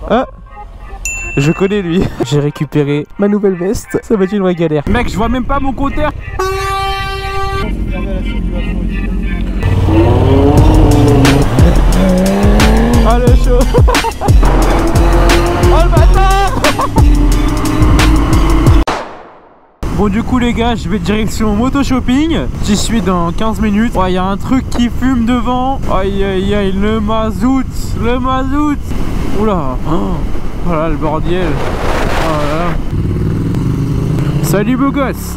Ah, je connais lui. J'ai récupéré ma nouvelle veste. Ça va être une vraie galère. Mec, je vois même pas mon compteur. Ah le chaud. Oh le bâtard. Bon du coup les gars, je vais direction moto shopping. J'y suis dans 15 minutes. Oh, y a un truc qui fume devant. Aïe aïe aïe, le mazout. Le mazout. Oula. Oh là le bordel. Oh là là. Salut beau gosse.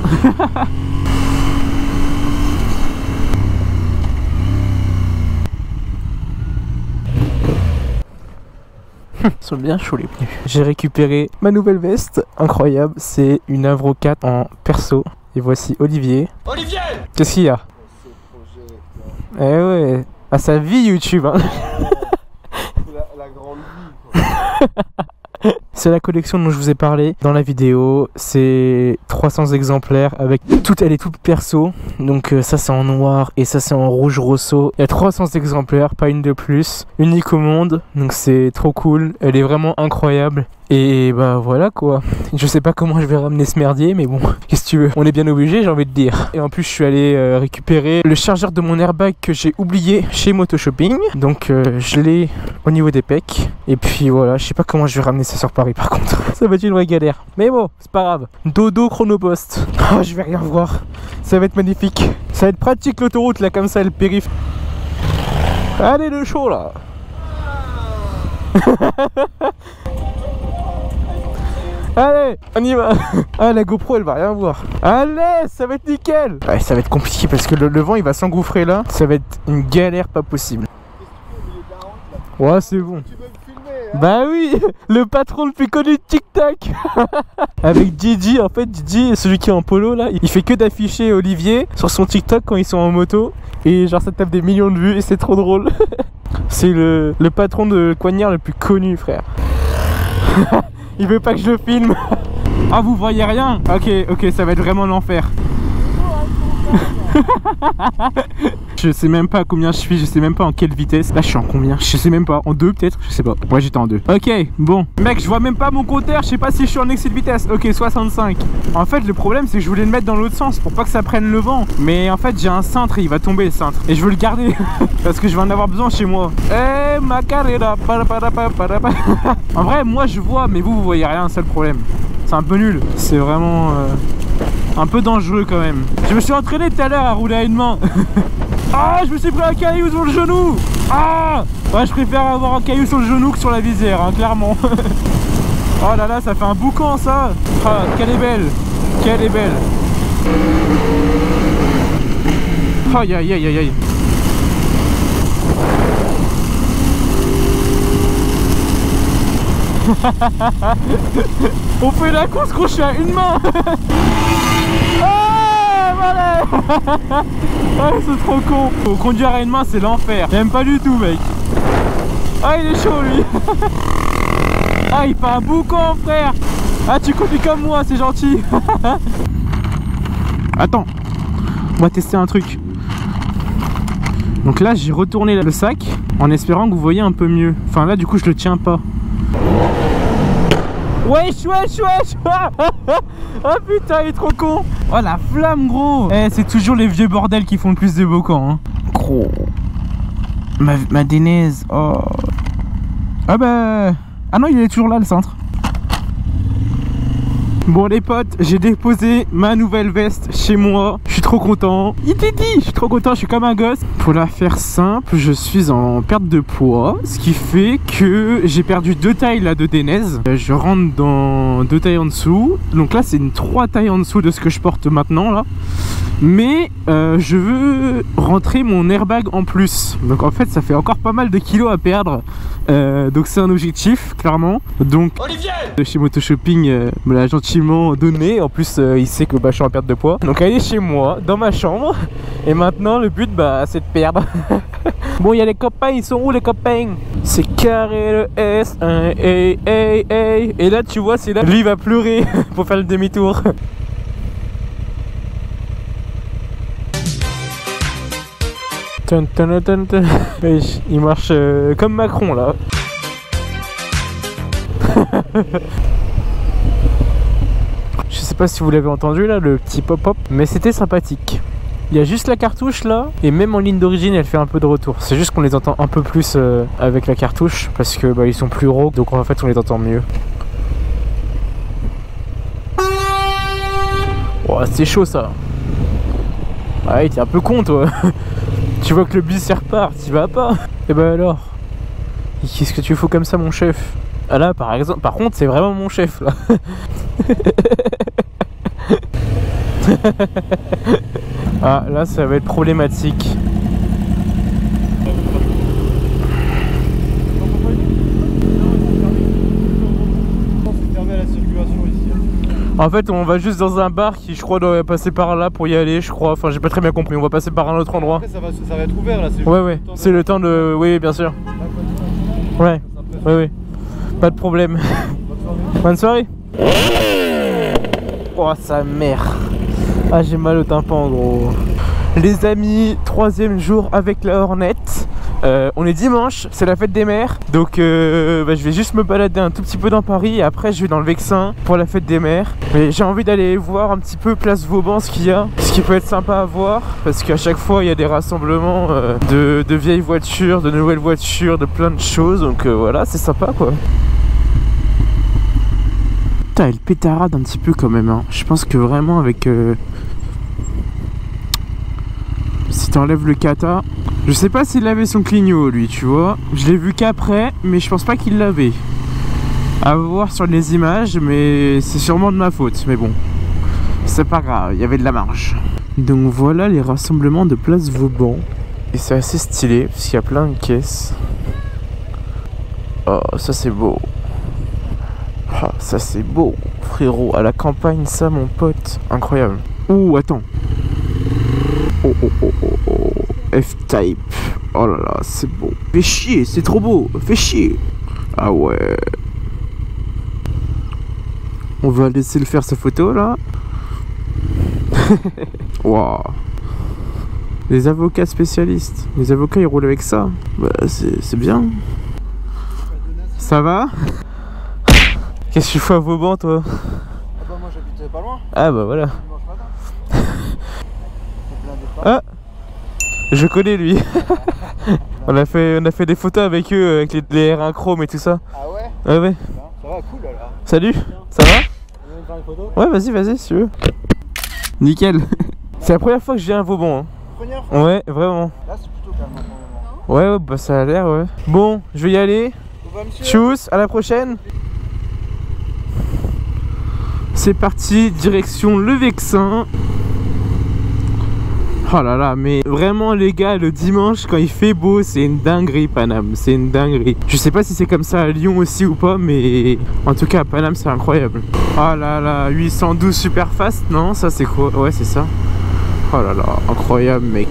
Ils sont bien chauds les pneus. J'ai récupéré ma nouvelle veste. Incroyable, c'est une Avro 4 en perso. Et voici Olivier. Olivier! Qu'est-ce qu'il y a? Eh ouais, à sa vie YouTube hein. La grande vie quoi. C'est la collection dont je vous ai parlé dans la vidéo. C'est 300 exemplaires avec toute, elle est toute perso. Donc ça c'est en noir et ça c'est en rouge rosso. Il y a 300 exemplaires, pas une de plus. Unique au monde, donc c'est trop cool. Elle est vraiment incroyable. Et bah voilà quoi. Je sais pas comment je vais ramener ce merdier, mais bon, qu'est-ce que tu veux, on est bien obligé, j'ai envie de dire. Et en plus je suis allé récupérer le chargeur de mon airbag que j'ai oublié chez Moto Shopping. Donc je l'ai au niveau des pecs. Et puis voilà, je sais pas comment je vais ramener ça sur Paris par contre. Ça va être une vraie galère. Mais bon, c'est pas grave. Dodo chronopost. Oh, je vais rien voir. Ça va être magnifique. Ça va être pratique l'autoroute là comme ça, le périph'. Allez le show là. Allez, on y va. Ah la GoPro elle va rien voir. Allez, ça va être nickel. Ouais, ça va être compliqué parce que le vent il va s'engouffrer là. Ça va être une galère pas possible. Ouais c'est bon. Tu veux me filmer hein? Bah oui, le patron le plus connu de TikTok. Avec Didi, en fait Didi, celui qui est en polo là, il fait que d'afficher Olivier sur son TikTok quand ils sont en moto. Et genre ça tape des millions de vues et c'est trop drôle. C'est le patron de Coignard le plus connu frère. Il veut pas que je le filme. Ah vous voyez rien? Ok, ça va être vraiment l'enfer. Je sais même pas à combien je suis, je sais même pas en quelle vitesse. Là je suis en combien? Je sais même pas, en 2 peut-être, je sais pas. Ouais j'étais en 2. Ok, bon. Mec je vois même pas mon compteur, je sais pas si je suis en excès de vitesse. Ok 65. En fait le problème c'est que je voulais le mettre dans l'autre sens pour pas que ça prenne le vent. Mais en fait j'ai un cintre et il va tomber le cintre. Et je veux le garder parce que je vais en avoir besoin chez moi. Eh ma carrera. En vrai moi je vois mais vous voyez rien, c'est le problème. C'est un peu nul. C'est vraiment un peu dangereux quand même. Je me suis entraîné tout à l'heure à rouler à une main. Ah, je me suis pris un caillou sur le genou. Ah, ouais, je préfère avoir un caillou sur le genou que sur la visière, hein, clairement. Oh là là, ça fait un boucan ça. Ah, qu'elle est belle. Qu'elle est belle. Aïe aïe aïe aïe aïe. On fait la course quand je suis à une main. Ah, voilà. Ah, c'est trop con. Faut conduire à une main, c'est l'enfer. J'aime pas du tout, mec. Ah, il est chaud, lui. Ah, il fait un boucan, frère. Ah, tu conduis comme moi, c'est gentil. Attends, on va tester un truc. Donc là, j'ai retourné le sac en espérant que vous voyez un peu mieux. Enfin, là, du coup, je le tiens pas. Wesh wesh wesh. Oh putain il est trop con. Oh la flamme gros. Eh c'est toujours les vieux bordels qui font le plus de bocans hein. Gros. Ma dénaise. Oh. Ah bah. Ah non il est toujours là le cintre. Bon les potes, j'ai déposé ma nouvelle veste chez moi. Je suis trop content. Il t'est dit, je suis trop content, je suis comme un gosse. Pour la faire simple, je suis en perte de poids. Ce qui fait que j'ai perdu 2 tailles là de dénaise. Je rentre dans 2 tailles en dessous. Donc là c'est une 3 tailles en dessous de ce que je porte maintenant là. Mais je veux rentrer mon airbag en plus. Donc en fait ça fait encore pas mal de kilos à perdre. Donc c'est un objectif clairement. Donc Olivier chez Moto Shopping me l'a gentiment donné. En plus il sait que je suis en perte de poids. Donc elle est chez moi dans ma chambre. Et maintenant le but c'est de perdre. Bon il y a les copains, ils sont où les copains? C'est carré le S. Et là tu vois c'est là lui il va pleurer pour faire le demi-tour. Il marche comme Macron là. Je sais pas si vous l'avez entendu là, le petit pop-up, mais c'était sympathique. Il y a juste la cartouche là, et même en ligne d'origine elle fait un peu de retour. C'est juste qu'on les entend un peu plus avec la cartouche, parce que bah, ils sont plus rauques, donc en fait on les entend mieux. Oh, c'est chaud ça. Ouais, t'es un peu con toi. Tu vois que le bis il repart, t'y vas pas. Et bah alors, qu'est-ce que tu fous comme ça mon chef? Ah là par exemple, par contre c'est vraiment mon chef là. Ah là ça va être problématique. En fait on va juste dans un bar qui je crois doit passer par là pour y aller je crois. Enfin j'ai pas très bien compris, on va passer par un autre endroit. Après, ça va être ouvert là. Ouais c'est le temps de... Oui bien sûr. Ouais, oui. Pas de problème. Bonne soirée. Oh sa mère. Ah j'ai mal au tympan gros. Les amis, 3e jour avec la Hornet. On est dimanche, c'est la fête des mères. Donc je vais juste me balader un tout petit peu dans Paris. Et après je vais dans le Vexin pour la fête des mères. Mais j'ai envie d'aller voir un petit peu place Vauban ce qu'il y a. Ce qui peut être sympa à voir. Parce qu'à chaque fois il y a des rassemblements de vieilles voitures, de nouvelles voitures, de plein de choses. Donc voilà, c'est sympa quoi. Putain, elle pétarade un petit peu quand même hein. Je pense que vraiment avec... Si t'enlèves le kata, je sais pas s'il avait son clignot lui, tu vois. Je l'ai vu qu'après, mais je pense pas qu'il l'avait. À voir sur les images, mais c'est sûrement de ma faute. Mais bon, c'est pas grave, il y avait de la marge. Donc voilà les rassemblements de place Vauban. Et c'est assez stylé, parce qu'il y a plein de caisses. Oh, ça c'est beau. Ah, ça c'est beau, frérot. À la campagne, ça mon pote. Incroyable. Ouh, attends. Oh. F-Type. Oh là là, c'est beau. Fais chier, c'est trop beau. Fais chier. Ah ouais. On va laisser le faire sa photo là. Waouh. Les avocats spécialistes. Les avocats ils roulent avec ça. Bah c'est bien. Ça va? Qu'est-ce que tu fais à Vauban toi? Ah bah moi j'habite pas loin. Ah bah voilà. Dimanche matin. Ah, je connais lui. on a fait des photos avec eux, avec les R1 chrome et tout ça. Ah ouais? Ouais. Ça va, cool alors. Salut, ça va? On vient de faire une photo? Ouais, vas-y, si tu veux. Nickel. C'est la première fois que je viens à Vauban. Hein. Première fois? Ouais, vraiment. Là c'est plutôt calme pour le moment. Ouais, bah ça a l'air, ouais. Bon, je vais y aller. Au revoir, monsieur. Tchuss, à la prochaine. C'est parti, direction le Vexin. Oh là là, mais vraiment les gars, le dimanche quand il fait beau, c'est une dinguerie Paname, c'est une dinguerie. Je sais pas si c'est comme ça à Lyon aussi ou pas, mais en tout cas à Paname c'est incroyable. Oh là là, 812 super fast, non ça c'est quoi? Ouais c'est ça. Oh là là, incroyable mec.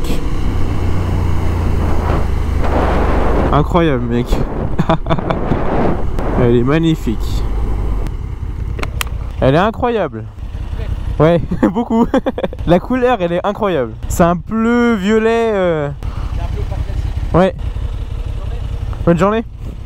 Incroyable mec. Elle est magnifique. Elle est incroyable. Ouais, beaucoup. La couleur, elle est incroyable. C'est un bleu violet. C'est un peu pas classique. Ouais. Bonne journée.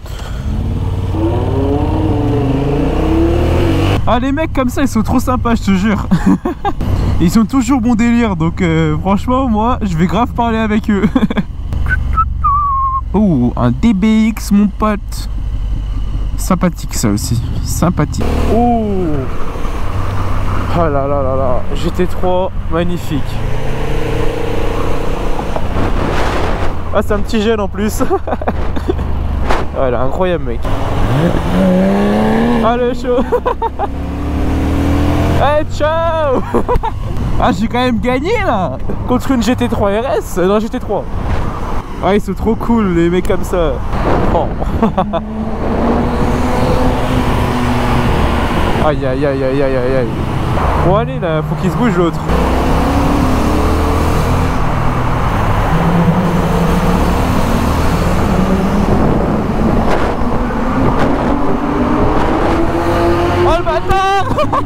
Ah, les mecs comme ça, ils sont trop sympas, je te jure. Ils sont toujours bon délire, donc franchement, moi, je vais grave parler avec eux. Oh, un DBX, mon pote. Sympathique, ça aussi. Sympathique. Oh. Oh là là là là, GT3, magnifique. Ah c'est un petit jeune en plus. Ah elle est incroyable mec. Ah le show. Hey ciao. Ah j'ai quand même gagné là. Contre une GT3 RS. Non GT3. Ah ils sont trop cool les mecs comme ça. Oh. Aïe aïe aïe aïe aïe aïe aïe. Bon allez là, faut qu'il se bouge l'autre. Oh le bâtard.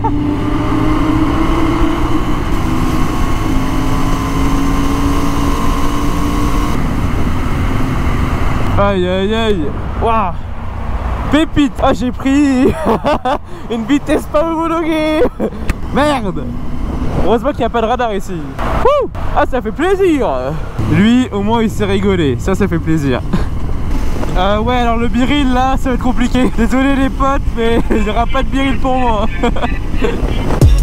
Aïe aïe aïe. Waouh. Pépite. Ah, j'ai pris une vitesse pas homologuée. Merde. Heureusement qu'il n'y a pas de radar ici. Wouh. Ah, ça fait plaisir. Lui, au moins, il s'est rigolé. Ça fait plaisir. Ouais, alors le biril là, ça va être compliqué. Désolé les potes, mais il n'y aura pas de biril pour moi.